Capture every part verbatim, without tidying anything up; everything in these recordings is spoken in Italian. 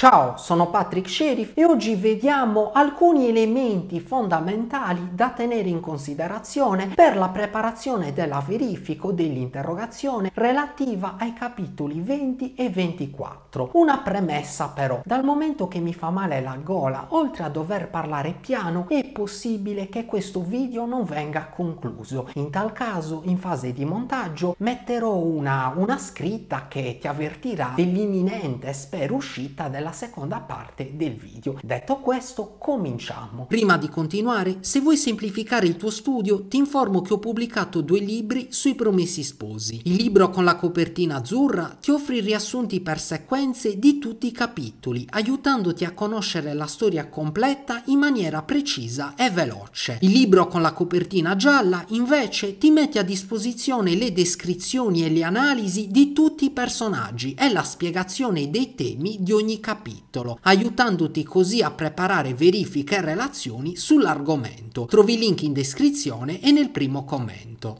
Ciao, sono Patrick Sheriff e oggi vediamo alcuni elementi fondamentali da tenere in considerazione per la preparazione della verifica o dell'interrogazione relativa ai capitoli venti e ventiquattro. Una premessa però: dal momento che mi fa male la gola, oltre a dover parlare piano, è possibile che questo video non venga concluso. In tal caso, in fase di montaggio, metterò una, una scritta che ti avvertirà dell'imminente, spero, uscita della seconda parte del video. Detto questo, cominciamo. Prima di continuare, se vuoi semplificare il tuo studio, ti informo che ho pubblicato due libri sui Promessi Sposi. Il libro con la copertina azzurra ti offre i riassunti per sequenze di tutti i capitoli, aiutandoti a conoscere la storia completa in maniera precisa e veloce. Il libro con la copertina gialla, invece, ti mette a disposizione le descrizioni e le analisi di tutti i personaggi e la spiegazione dei temi di ogni capitolo, aiutandoti così a preparare verifiche e relazioni sull'argomento. Trovi il link in descrizione e nel primo commento.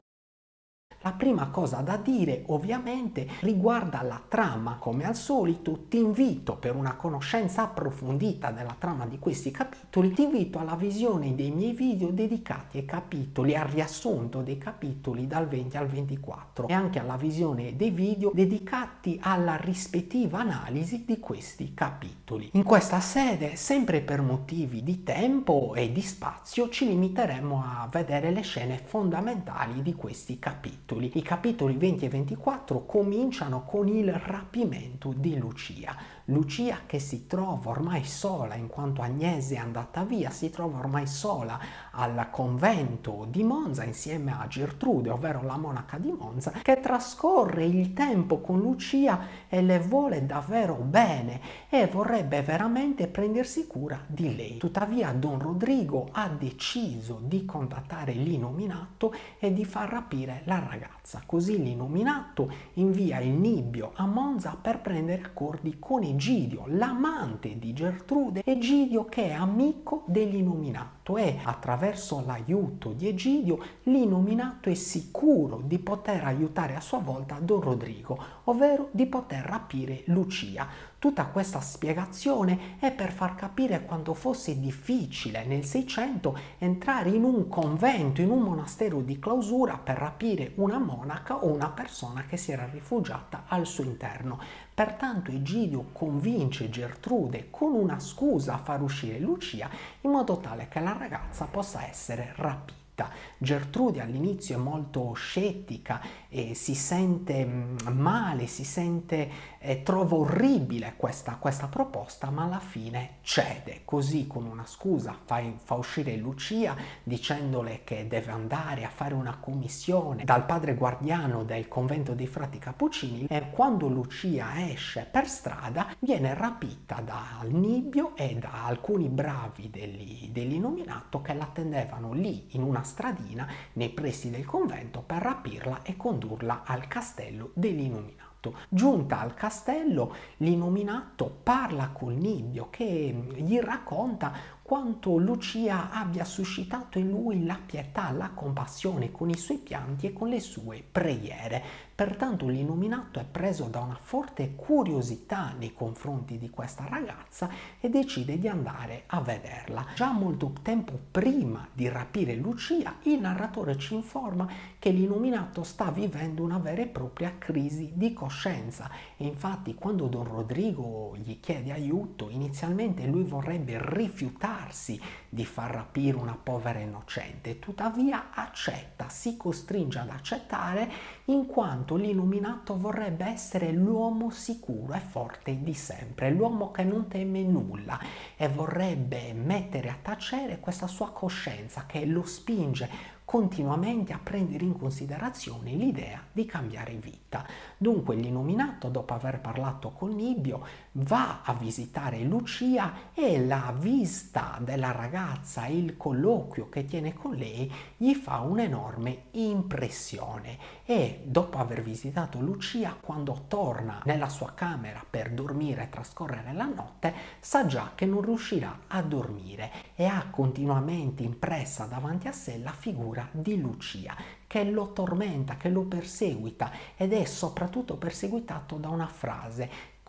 La prima cosa da dire ovviamente riguarda la trama. Come al solito ti invito, per una conoscenza approfondita della trama di questi capitoli, ti invito alla visione dei miei video dedicati ai capitoli, al riassunto dei capitoli dal venti al ventiquattro e anche alla visione dei video dedicati alla rispettiva analisi di questi capitoli. In questa sede, sempre per motivi di tempo e di spazio, ci limiteremo a vedere le scene fondamentali di questi capitoli. I capitoli venti e ventiquattro cominciano con il rapimento di Lucia. Lucia, che si trova ormai sola, in quanto Agnese è andata via, si trova ormai sola al convento di Monza insieme a Gertrude, ovvero la monaca di Monza, che trascorre il tempo con Lucia e le vuole davvero bene e vorrebbe veramente prendersi cura di lei. Tuttavia Don Rodrigo ha deciso di contattare l'Inominato e di far rapire la ragazza. Così l'Inominato invia il Nibbio a Monza per prendere accordi con Egidio, l'amante di Gertrude, Egidio che è amico dell'Inominato, e attraverso l'aiuto di Egidio l'Inominato è sicuro di poter aiutare a sua volta Don Rodrigo, ovvero di poter rapire Lucia. Tutta questa spiegazione è per far capire quanto fosse difficile nel Seicento entrare in un convento, in un monastero di clausura per rapire una monaca o una persona che si era rifugiata al suo interno. Pertanto Egidio convince Gertrude con una scusa a far uscire Lucia in modo tale che la ragazza possa essere rapita. Gertrude all'inizio è molto scettica e si sente male, si sente, eh, trova orribile questa, questa proposta, ma alla fine cede. Così, con una scusa, fa, fa uscire Lucia dicendole che deve andare a fare una commissione dal padre guardiano del convento dei frati Cappuccini, e quando Lucia esce per strada viene rapita dal Nibbio e da alcuni bravi dell'Inominato che l'attendevano lì in una stradina nei pressi del convento per rapirla e condurla al castello dell'Inominato. Giunta al castello, l'Inominato parla col Nibbio che gli racconta quanto Lucia abbia suscitato in lui la pietà, la compassione con i suoi pianti e con le sue preghiere. Pertanto l'Inominato è preso da una forte curiosità nei confronti di questa ragazza e decide di andare a vederla. Già molto tempo prima di rapire Lucia, il narratore ci informa che l'Inominato sta vivendo una vera e propria crisi di coscienza, e infatti quando Don Rodrigo gli chiede aiuto, inizialmente lui vorrebbe rifiutarsi di far rapire una povera innocente, tuttavia accetta, si costringe ad accettare, in quanto l'Inominato vorrebbe essere l'uomo sicuro e forte di sempre, l'uomo che non teme nulla, e vorrebbe mettere a tacere questa sua coscienza che lo spinge continuamente a prendere in considerazione l'idea di cambiare vita. Dunque l'Inominato, dopo aver parlato con Nibbio, va a visitare Lucia e la vista della ragazza, il colloquio che tiene con lei, gli fa un'enorme impressione, e dopo aver visitato Lucia, quando torna nella sua camera per dormire e trascorrere la notte, sa già che non riuscirà a dormire e ha continuamente impressa davanti a sé la figura di Lucia che lo tormenta, che lo perseguita, ed è soprattutto perseguitato da una frase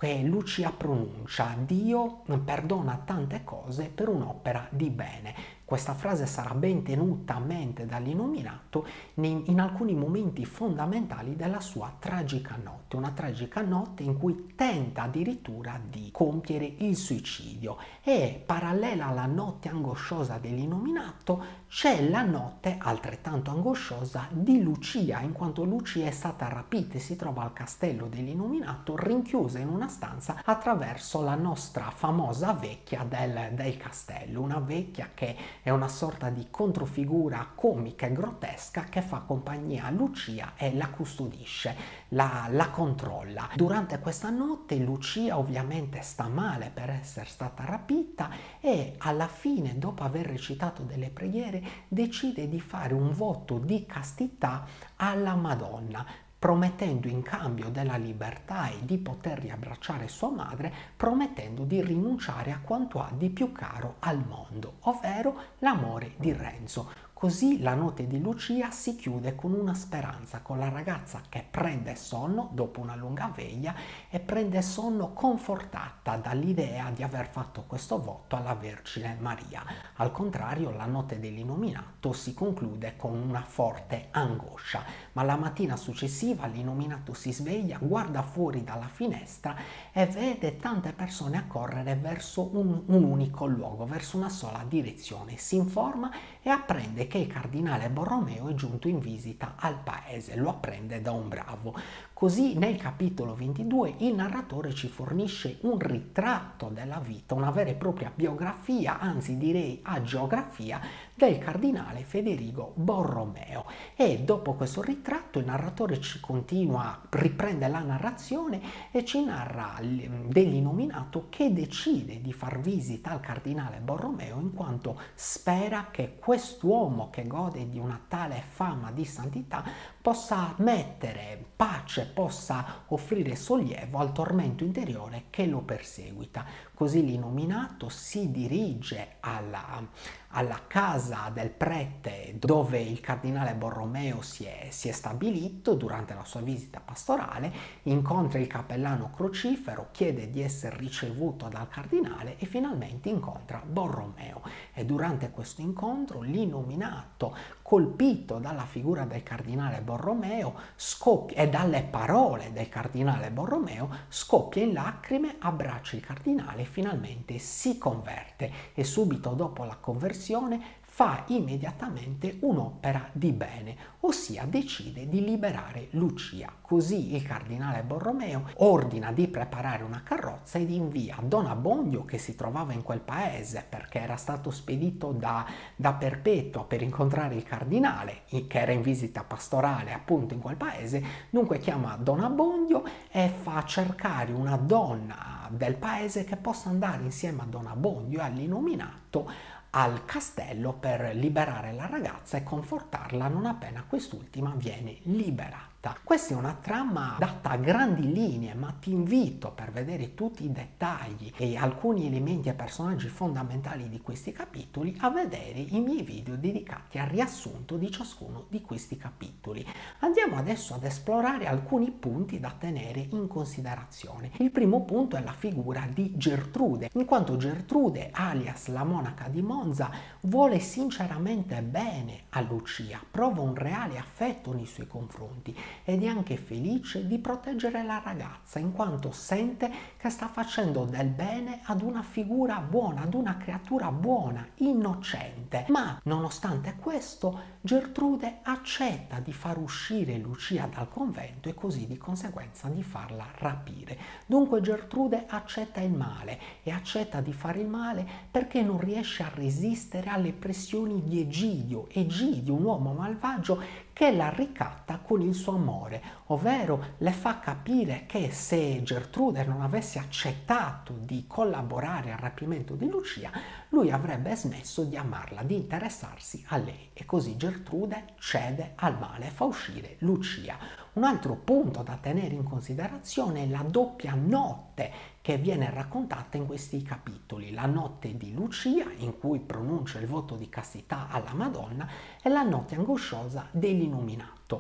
che Lucia pronuncia: Dio perdona tante cose per un'opera di bene. Questa frase sarà ben tenuta a mente dall'Illuminato in alcuni momenti fondamentali della sua tragica notte, una tragica notte in cui tenta addirittura di compiere il suicidio. E parallela alla notte angosciosa dell'Illuminato c'è la notte altrettanto angosciosa di Lucia, in quanto Lucia è stata rapita e si trova al castello dell'Illuminato rinchiusa in una stanza attraverso la nostra famosa vecchia del, del castello, una vecchia che è una sorta di controfigura comica e grottesca che fa compagnia a Lucia e la custodisce, la, la controlla. Durante questa notte Lucia ovviamente sta male per essere stata rapita e alla fine, dopo aver recitato delle preghiere, decide di fare un voto di castità alla Madonna, promettendo in cambio della libertà e di poter riabbracciare sua madre, promettendo di rinunciare a quanto ha di più caro al mondo, ovvero l'amore di Renzo. Così la notte di Lucia si chiude con una speranza, con la ragazza che prende sonno dopo una lunga veglia e prende sonno confortata dall'idea di aver fatto questo voto alla Vergine Maria. Al contrario, la notte dell'Illuminato si conclude con una forte angoscia, ma la mattina successiva l'Illuminato si sveglia, guarda fuori dalla finestra e vede tante persone accorrere verso un, un unico luogo, verso una sola direzione. Si informa e apprende che il cardinale Borromeo è giunto in visita al paese, lo apprende da un bravo. Così nel capitolo ventidue il narratore ci fornisce un ritratto della vita, una vera e propria biografia, anzi direi agiografia, del cardinale Federigo Borromeo. E dopo questo ritratto il narratore ci continua, riprende la narrazione e ci narra dell'Illuminato che decide di far visita al cardinale Borromeo in quanto spera che quest'uomo che gode di una tale fama di santità possa mettere pace, possa offrire sollievo al tormento interiore che lo perseguita. Così l'Illuminato si dirige alla, alla casa del prete dove il cardinale Borromeo si è, si è stabilito durante la sua visita pastorale, incontra il cappellano Crocifero, chiede di essere ricevuto dal cardinale e finalmente incontra Borromeo. E durante questo incontro l'Illuminato, colpito dalla figura del cardinale Borromeo scoppia, e dalle parole del cardinale Borromeo, scoppia in lacrime, abbraccia il cardinale e finalmente si converte e subito dopo la conversione fa immediatamente un'opera di bene, ossia decide di liberare Lucia. Così il cardinale Borromeo ordina di preparare una carrozza ed invia Don Abbondio, che si trovava in quel paese perché era stato spedito da, da Perpetua per incontrare il cardinale, che era in visita pastorale appunto in quel paese. Dunque chiama Don Abbondio e fa cercare una donna del paese che possa andare insieme a Don Abbondio e all'Illuminato al castello per liberare la ragazza e confortarla non appena quest'ultima viene liberata. Questa è una trama data a grandi linee, ma ti invito, per vedere tutti i dettagli e alcuni elementi e personaggi fondamentali di questi capitoli, a vedere i miei video dedicati al riassunto di ciascuno di questi capitoli. Andiamo adesso ad esplorare alcuni punti da tenere in considerazione. Il primo punto è la figura di Gertrude, in quanto Gertrude, alias la monaca di Monza, vuole sinceramente bene a Lucia, prova un reale affetto nei suoi confronti ed è anche felice di proteggere la ragazza in quanto sente che sta facendo del bene ad una figura buona, ad una creatura buona, innocente. Ma nonostante questo Gertrude accetta di far uscire Lucia dal convento e così di conseguenza di farla rapire. Dunque Gertrude accetta il male e accetta di fare il male perché non riesce a resistere alle pressioni di Egidio. Egidio, un uomo malvagio che la ricatta con il suo amore, ovvero le fa capire che se Gertrude non avesse accettato di collaborare al rapimento di Lucia, lui avrebbe smesso di amarla, di interessarsi a lei, e così Gertrude cede al male e fa uscire Lucia. Un altro punto da tenere in considerazione è la doppia notte che viene raccontata in questi capitoli, la notte di Lucia in cui pronuncia il voto di castità alla Madonna e la notte angosciosa dell'Illuminato.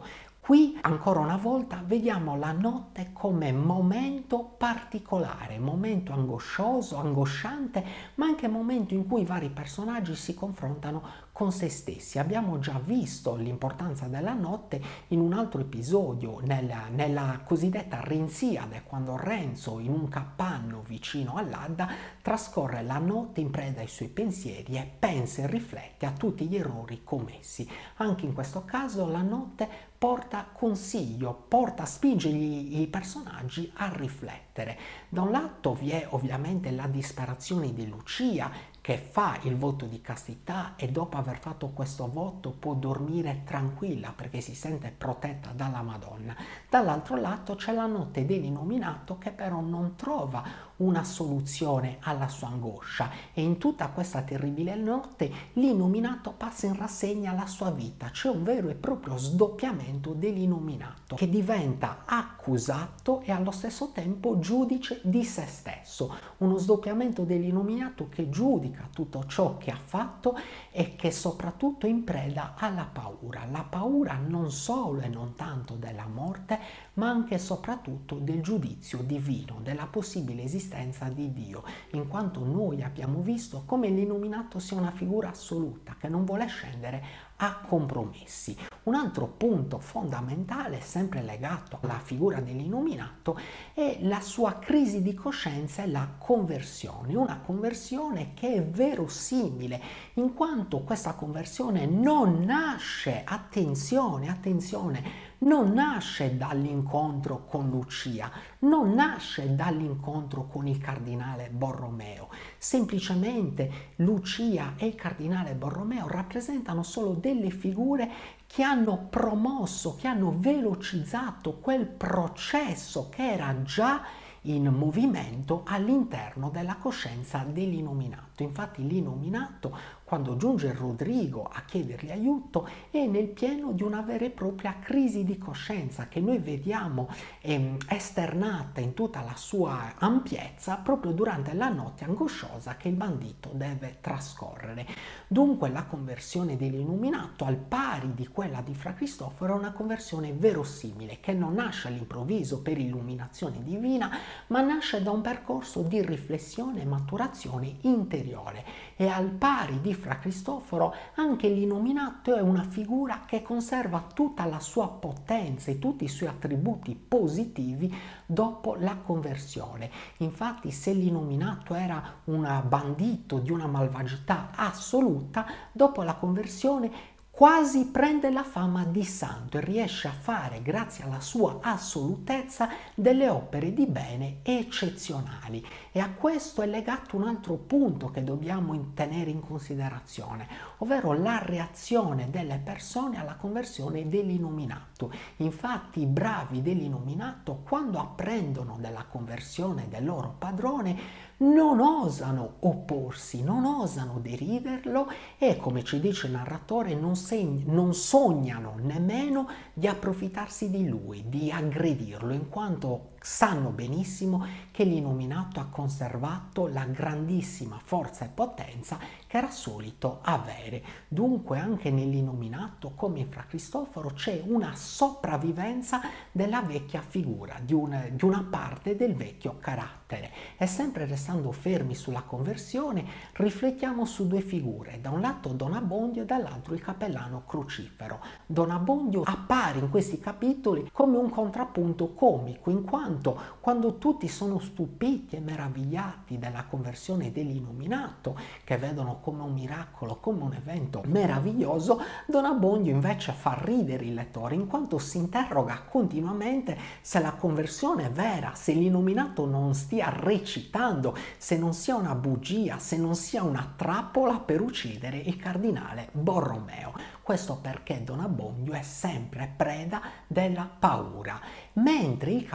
Qui, ancora una volta, vediamo la notte come momento particolare, momento angoscioso, angosciante, ma anche momento in cui i vari personaggi si confrontano con se stessi. Abbiamo già visto l'importanza della notte in un altro episodio, nella, nella cosiddetta Renziade, quando Renzo, in un capanno vicino all'Adda, trascorre la notte in preda ai suoi pensieri e pensa e riflette a tutti gli errori commessi. Anche in questo caso la notte porta consiglio, porta, spinge gli, i personaggi a riflettere. Da un lato vi è ovviamente la disperazione di Lucia, che fa il voto di castità e dopo aver fatto questo voto può dormire tranquilla perché si sente protetta dalla Madonna. Dall'altro lato c'è la notte dell'Innominato che però non trova una soluzione alla sua angoscia e in tutta questa terribile notte l'Innominato passa in rassegna la sua vita. C'è un vero e proprio sdoppiamento dell'Innominato che diventa accusato e allo stesso tempo giudice di se stesso. Uno sdoppiamento dell'Innominato che giudica tutto ciò che ha fatto e che soprattutto è in preda alla paura. La paura non solo e non tanto della morte, ma anche e soprattutto del giudizio divino, della possibile esistenza di Dio, in quanto noi abbiamo visto come l'Innominato sia una figura assoluta che non vuole scendere a compromessi. Un altro punto fondamentale, sempre legato alla figura dell'Innominato, è la sua crisi di coscienza e la conversione, una conversione che è verosimile, in quanto questa conversione non nasce, attenzione, attenzione, non nasce dall'incontro con Lucia, non nasce dall'incontro con il cardinale Borromeo. Semplicemente Lucia e il cardinale Borromeo rappresentano solo delle figure che hanno promosso, che hanno velocizzato quel processo che era già in movimento all'interno della coscienza dell'Innominato. Infatti l'Innominato, quando giunge Rodrigo a chiedergli aiuto, è nel pieno di una vera e propria crisi di coscienza che noi vediamo ehm, esternata in tutta la sua ampiezza proprio durante la notte angosciosa che il bandito deve trascorrere. Dunque la conversione dell'Innominato, al pari di quella di Fra Cristoforo, è una conversione verosimile che non nasce all'improvviso per illuminazione divina, ma nasce da un percorso di riflessione e maturazione interiore. E al pari di Fra Cristoforo anche l'Innominato è una figura che conserva tutta la sua potenza e tutti i suoi attributi positivi dopo la conversione. Infatti se l'Innominato era un bandito di una malvagità assoluta, dopo la conversione quasi prende la fama di santo e riesce a fare, grazie alla sua assolutezza, delle opere di bene eccezionali. E a questo è legato un altro punto che dobbiamo tenere in considerazione, ovvero la reazione delle persone alla conversione dell'Innominato. Infatti i bravi dell'Innominato, quando apprendono della conversione del loro padrone, non osano opporsi, non osano deriderlo e, come ci dice il narratore, non, non sognano nemmeno di approfittarsi di lui, di aggredirlo, in quanto sanno benissimo che l'Innominato ha conservato la grandissima forza e potenza che era solito avere. Dunque anche nell'Innominato, come in Fra Cristoforo, c'è una sopravvivenza della vecchia figura, di, un, di una parte del vecchio carattere. E sempre restando fermi sulla conversione, riflettiamo su due figure, da un lato Don Abbondio e dall'altro il cappellano Crocifero. Don Abbondio appare in questi capitoli come un contrappunto comico, in quanto quando tutti sono stupiti e meravigliati della conversione dell'Innominato, che vedono come un miracolo, come un evento meraviglioso, Don Abbondio invece fa ridere il lettore, in quanto si interroga continuamente se la conversione è vera, se l'Innominato non stia recitando, se non sia una bugia, se non sia una trappola per uccidere il cardinale Borromeo. Questo perché Don Abbondio è sempre preda della paura, mentre il cappellano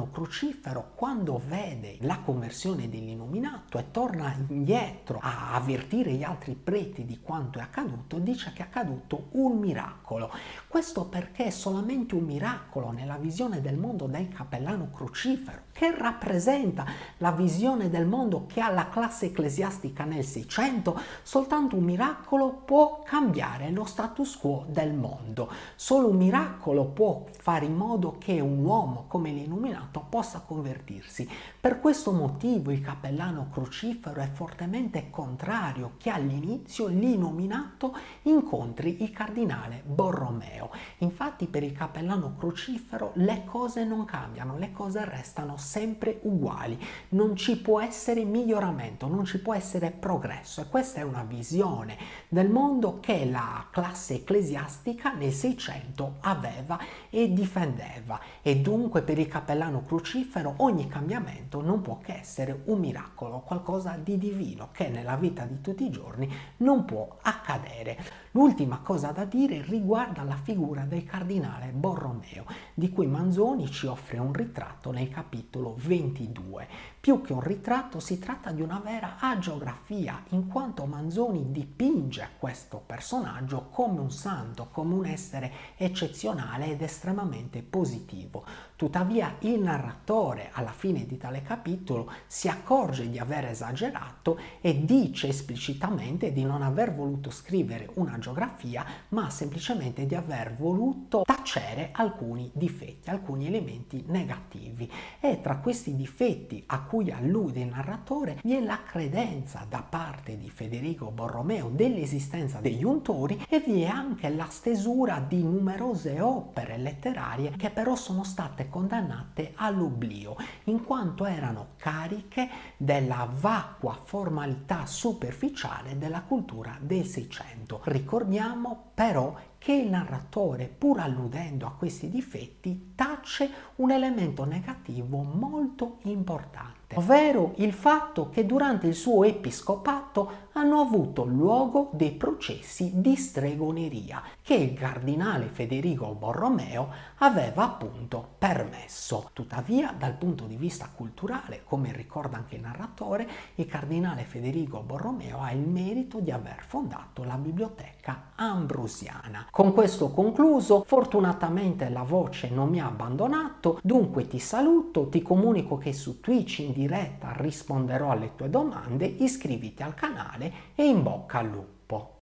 crucifero, quando vede la conversione dell'Illuminato e torna indietro a avvertire gli altri preti di quanto è accaduto, dice che è accaduto un miracolo. Questo perché è solamente un miracolo nella visione del mondo del cappellano crucifero, che rappresenta la visione del mondo che ha la classe ecclesiastica nel Seicento. Soltanto un miracolo può cambiare lo status quo del mondo. Solo un miracolo può fare in modo che un uomo come l'Illuminato possa convertirsi. Per questo motivo il cappellano crucifero è fortemente contrario che all'inizio l'Illuminato incontri il cardinale Borromeo. Infatti per il cappellano crucifero le cose non cambiano, le cose restano sempre uguali, non ci può essere miglioramento, non ci può essere progresso, e questa è una visione del mondo che la classe ecclesiastica nel Seicento aveva e difendeva, e dunque per il cappellano crucifero ogni cambiamento non può che essere un miracolo, qualcosa di divino che nella vita di tutti i giorni non può accadere. L'ultima cosa da dire riguarda la figura del cardinale Borromeo, di cui Manzoni ci offre un ritratto nel capitolo ventidue. Più che un ritratto si tratta di una vera agiografia, in quanto Manzoni dipinge questo personaggio come un santo, come un essere eccezionale ed estremamente positivo. Tuttavia il narratore alla fine di tale capitolo si accorge di aver esagerato e dice esplicitamente di non aver voluto scrivere una geografia, ma semplicemente di aver voluto tacere alcuni difetti, alcuni elementi negativi. E tra questi difetti a cui allude il narratore vi è la credenza da parte di Federico Borromeo dell'esistenza degli untori, e vi è anche la stesura di numerose opere letterarie che però sono state condannate all'oblio, in quanto erano cariche della vacua formalità superficiale della cultura del Seicento. Ricordiamo però che il narratore, pur alludendo a questi difetti, tace un elemento negativo molto importante, ovvero il fatto che durante il suo episcopato hanno avuto luogo dei processi di stregoneria che il cardinale Federico Borromeo aveva appunto permesso. Tuttavia, dal punto di vista culturale, come ricorda anche il narratore, il cardinale Federico Borromeo ha il merito di aver fondato la Biblioteca Ambrosiana. Con questo concluso, fortunatamente la voce non mi ha abbandonato, dunque ti saluto, ti comunico che su Twitch in diretta risponderò alle tue domande, iscriviti al canale e in bocca al lupo.